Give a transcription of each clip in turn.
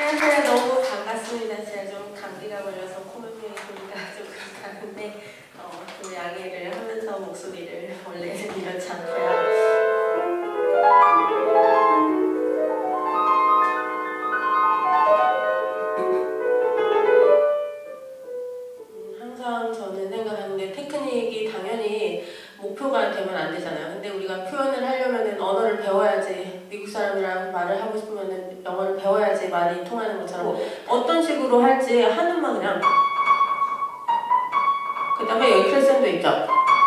안녕하세요. 너무 반갑습니다. 제가 좀 감기가 걸려서 코맹맹이 소리가 좀 그렇다는데 좀 양해를 하면서 목소리를 원래는 이렇지 않고요. 항상 저는 생각하는데 테크닉이 당연히 목표가 되면 안 되잖아요. 근데 우리가 표현을 하려면 언어를 배워야지, 미국 사람이랑 말을 하고 싶으면 영어를 배워야지 말이 통하는 것처럼 어떤 식으로 할지 하는만 그냥 그 다음에 여기 크레센도 있죠.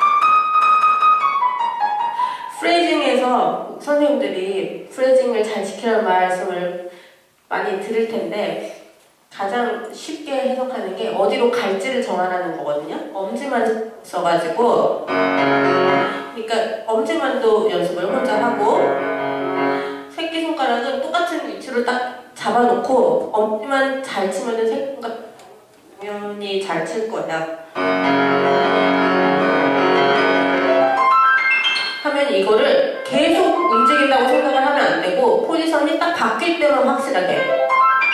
프레이징에서 선생님들이 프레이징을 잘 지키라는 말씀을 많이 들을 텐데 가장 쉽게 해석하는 게 어디로 갈지를 정하라는 거거든요. 엄지만 써가지고 그러니까 엄지만도 연습을 혼자 하고 새끼손가락은 똑같은 위치로 딱 잡아놓고 엄지만 잘 치면은 새끼손가락 당연히 잘 칠 거야. 하면 이거를 계속 움직인다고 생각을 하면 안 되고 포지션이 딱 바뀔 때만 확실하게.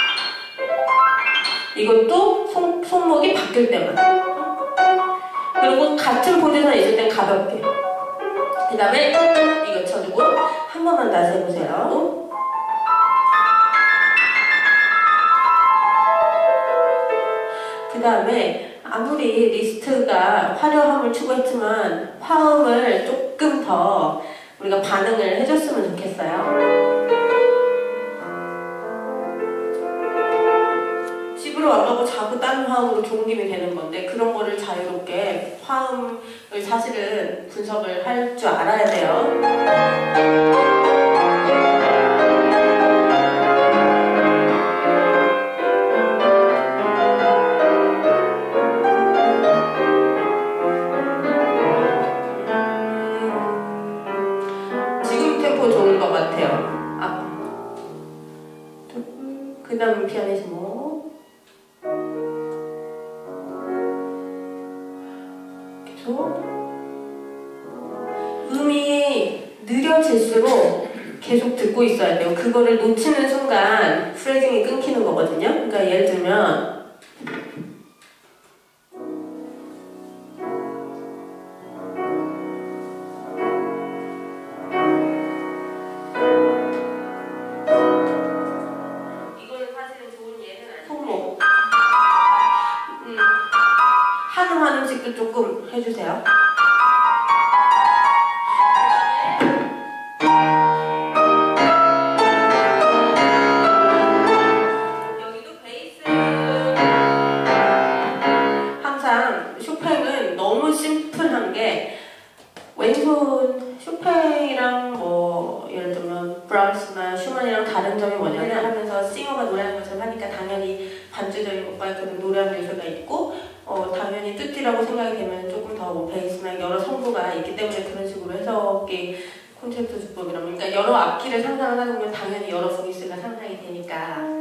이것도 손목이 바뀔 때만. 그리고 같은 포지션에 있을 땐 가볍게. 그 다음에 이거 쳐주고 한 번만 다시 해보세요. 그 다음에 아무리 리스트가 화려함을 추구했지만 화음을 조금 더 우리가 반응을 해줬으면 좋겠어요. 집으로 와가고 자꾸 다른 화음으로 종김이 되는 건데 그런 거를 자유롭게 화음을 사실은 분석을 할 줄 알아야 돼요. 지금 템포 좋은 것 같아요. 그 다음 피아니시모. 음이 느려질수록 계속 듣고 있어야 돼요. 그거를 놓치는 순간 프레이징이 끊기는 거거든요. 그러니까 예를 들면 이거는 사실은 좋은 예는 아니에요. 손목 한음 식도 조금 해주세요. 여기도 베이스는 항상 쇼팽은 너무 심플한 게 왼손 쇼팽이랑 뭐 예를 들면 브라운스나 슈만이랑 다른 점이 뭐냐면 하면서 싱어가 노래하는 것처럼 하니까 당연히 반주적인 것과 그런 노래하는 요소가 있고 당연히 뚜띠라고 생각이 되면 조금 더 뭐 베이스나 여러 성부가 있기 때문에 그런 식으로 해석이 콘체르토 주법이라면 그러니까 여러 악기를 상상을 하다 보면 당연히 여러 보이스가 상상이 되니까